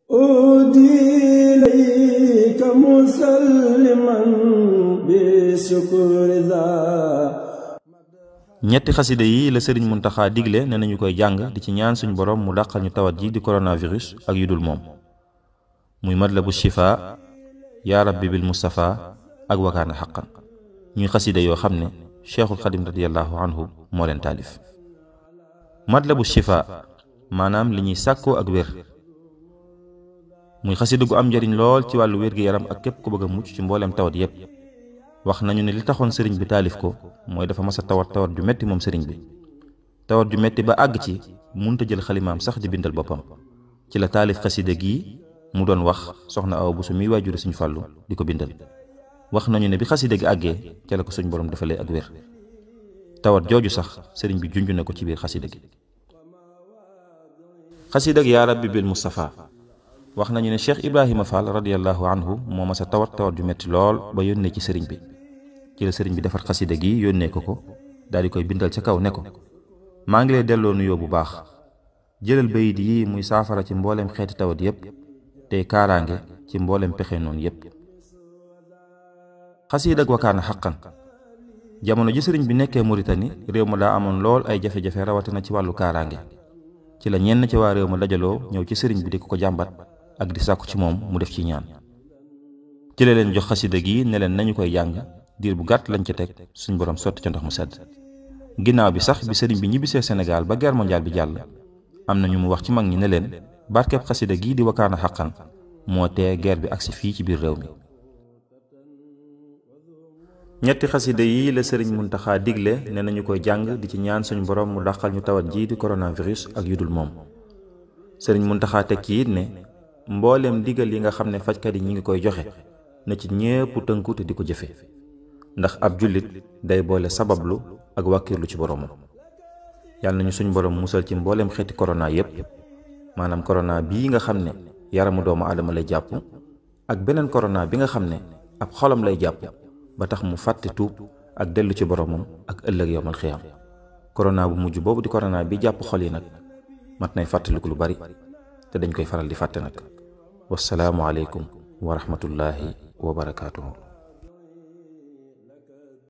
أودي إليك مسلما بشكر ذا. ñetti xasida yi la sëriñ Muntaxa digle ne nañu koy jàng di ci ñaan suñu borom mu dàqal ñu tawat ji di coronavirus ak yu dul moom muy matlabu shifa yaa rabbi bil mustafa ak wakaana xaqan ñuy xasida yoo xam ne cheikhul xadim radiallahu anhu moo leen taalif. matlabu shifa maanaam li ñuy sàkkoo ak wér muy xasida gu am njariñ lool ci wàllu wér-gi-yaram ak képp ku bëgg a mucc ci mbooleem tawat yépp. wax nañu ne li taxoon sëriñ bi taalif ko mooy dafa mas a tawat ju metti moom sëriñ bi tawat ju metti ba àgg ci munta jël xalimaam sax di bindal boppam ci la taalif xasida gii mu doon wax soxna Awa Buso mi waajuri suñ fàllu di ko bindal. wax nañu ne bi xasida gi àggee ca la ko suñ borom defalee ak wér tawat jooju sax sëriñ bi junj na ko ci biir xasida gi. xasida gi yaa rabbi bil mustafa wax nañu ne Cheikh Ibrahima Fall radiallahu anhu moo mas a tawat ju metti lool ba yónnee ci sëriñ bi ci la sëriñ bi defar xasida gi yónnee ko daal di koy bindal ca kaw ne ko maa ngi lay delloo nuyoo bu baax jëlal bayit yi muy saafara ci mbooleem xeeti tawat yépp tey kaaraange ci mbooleem pexe noonu yépp. xasida ak wakaana xaqan jamono ji sëriñ bi nekkee Mauritanie réew ma daa amoon lool ay jafe-jafe rawatina ci wàllu kaaraange ci la ñenn ci waa réew ma dajaloo ñëw ci sëriñ bi di ko jàmbat ak di sàkku ci moom mu def ci ñaan ci la leen jox xasida gi ne leen nañu koy jàng diir bu gàtt lañ ca teg suñ borom sotti ca ndox mu sedd. ginnaaw bi sax bi sëriñ bi ñibbisee Sénégal ba guerre mondiale bi jàll am na ñu mu wax ci mag ñi ne leen barkeb xasida gii di wakaana xaqan moo tee guerre bi agsi fii ci biir réew mi. ñetti xasida yi la sëriñ Muntaxa digle ne nañu koy jàng di ci ñaan suñu borom mu dàqal ñu tawat ji di coronavirus ak yu dul moom. sëriñ Muntaxa teg ci it ne mbooleem digal yi nga xam ne fajkat yi ñi ngi koy joxe na ci ñépp tënku te di ko jëfe ndax ab jullit day boole sabablu ak wàkkirlu ci boromam. yàlla nañu suñ borom musal ci mbooleem xeeti corona yépp maanaam corona bii nga xam ne yaramu doomu aadama lay jàpp ak beneen corona bi nga xam ne ab xolam lay jàpp ba tax mu fàtte tuub ak dellu ci boromam ak ëllëg yowmal xiyaam. corona bu mujj boobu di corona bi jàpp xol yi nag mat nay fàttaliku lu bari te dañ koy faral di fàtte nag. wassalaamu aleykum wa rahmatullahi wa barakaatuhu.